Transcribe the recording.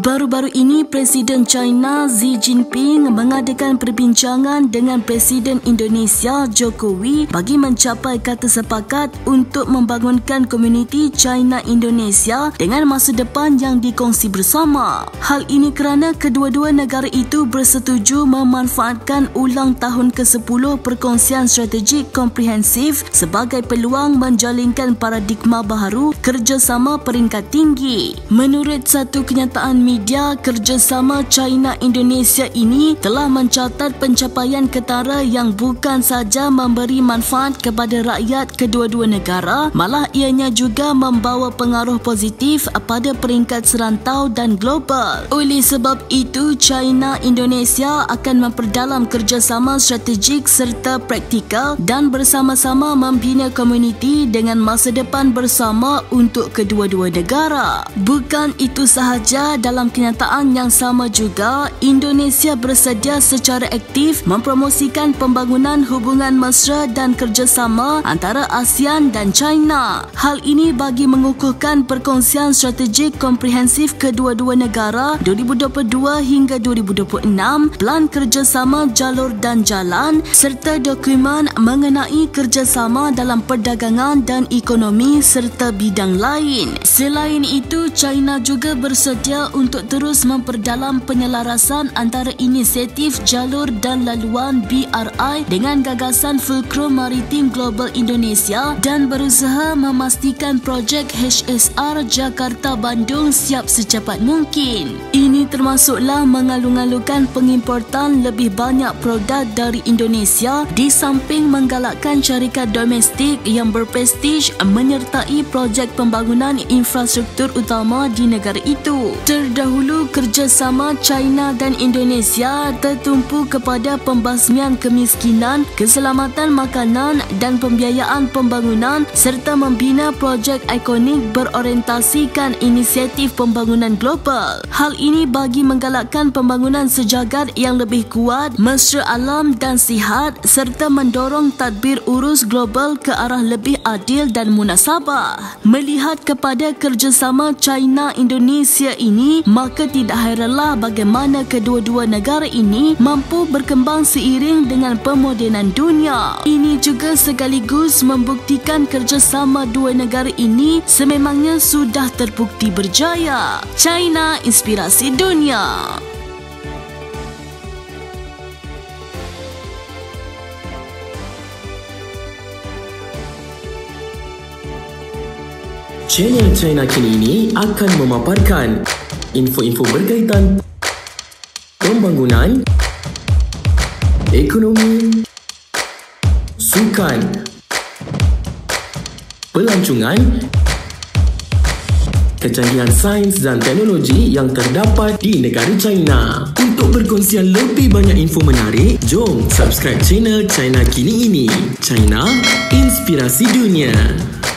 Baru-baru ini, Presiden China Xi Jinping mengadakan perbincangan dengan Presiden Indonesia Jokowi bagi mencapai kata sepakat untuk membangunkan komuniti China-Indonesia dengan masa depan yang dikongsi bersama. Hal ini kerana kedua-dua negara itu bersetuju memanfaatkan ulang tahun ke-10 Perkongsian Strategik Komprehensif sebagai peluang menjalinkan paradigma baharu kerjasama peringkat tinggi. Menurut satu kenyataan media, kerjasama China-Indonesia ini telah mencatat pencapaian ketara yang bukan sahaja memberi manfaat kepada rakyat kedua-dua negara, malah ianya juga membawa pengaruh positif pada peringkat serantau dan global. Oleh sebab itu, China-Indonesia akan memperdalam kerjasama strategik serta praktikal dan bersama-sama membina komuniti dengan masa depan bersama untuk kedua-dua negara. Bukan itu sahaja, dalam kenyataan yang sama juga, Indonesia bersedia secara aktif mempromosikan pembangunan hubungan mesra dan kerjasama antara ASEAN dan China. Hal ini bagi mengukuhkan Perkongsian Strategik Komprehensif kedua-dua negara 2022 hingga 2026, Pelan Kerjasama Jalur dan Jalan serta dokumen mengenai kerjasama dalam perdagangan dan ekonomi serta bidang lain. Selain itu, China juga bersedia untuk terus memperdalam penyelarasan antara inisiatif jalur dan laluan BRI dengan gagasan Fulcrum Maritim Global Indonesia dan berusaha memastikan projek HSR Jakarta-Bandung siap secepat mungkin. Ini termasuklah mengalu-alukan pengimportan lebih banyak produk dari Indonesia di samping menggalakkan syarikat domestik yang berprestij menyertai projek pembangunan infrastruktur utama di negara itu. Terdahulu, kerjasama China dan Indonesia tertumpu kepada pembasmian kemiskinan, keselamatan makanan dan pembiayaan pembangunan serta membina projek ikonik berorientasikan inisiatif pembangunan global. Hal ini bagi menggalakkan pembangunan sejagat yang lebih kuat, mesra alam dan sihat serta mendorong tadbir urus global ke arah lebih adil dan munasabah. Melihat kepada kerjasama China-Indonesia ini, maka tidak heranlah bagaimana kedua-dua negara ini mampu berkembang seiring dengan pemodenan dunia. Ini juga sekaligus membuktikan kerjasama dua negara ini sememangnya sudah terbukti berjaya. China, inspirasi dunia. Channel China Kini ini akan memaparkan info-info berkaitan pembangunan, ekonomi, sukan, pelancongan, kecanggihan sains dan teknologi yang terdapat di negara China. Untuk perkongsian lebih banyak info menarik, jom subscribe channel China Kini ini. China, inspirasi dunia.